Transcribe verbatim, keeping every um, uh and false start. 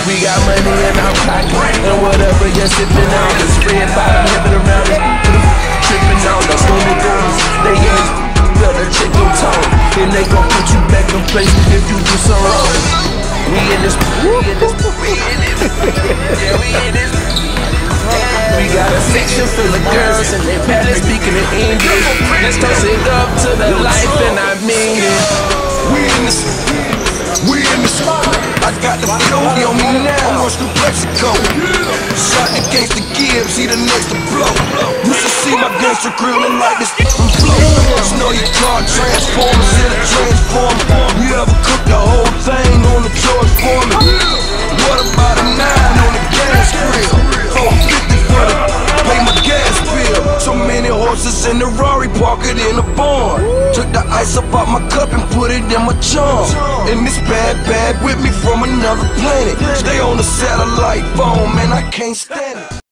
We got money in our pocket, and whatever you're sipping on is red bottom, heaven around us. Tripping on us, when they do us, they in this better check your tone, and they gon' put you back in place if you do some wrong. We in this, we in this, we in this, yeah, we in this. We got a section full of girls and they barely speaking in English. Let's toast it up to the life and I mean it. We in this, we in this. I got the flow on me now. I'm rushing through Mexico. Shot the gangsta Gibbs, he the next to blow. You should see my gangster grilling like this from flow. Just know your car transformers in a transformer. You ever cook the whole thing on the George Foreman? What about a nine on the gas grill? four fifty for the pay my gas bill. So many horses in the Rari, park it in the barn. Took the ice up out my cup and put it in my charm. And this bad bad with me from another planet. Stay on the satellite phone, man, I can't stand it.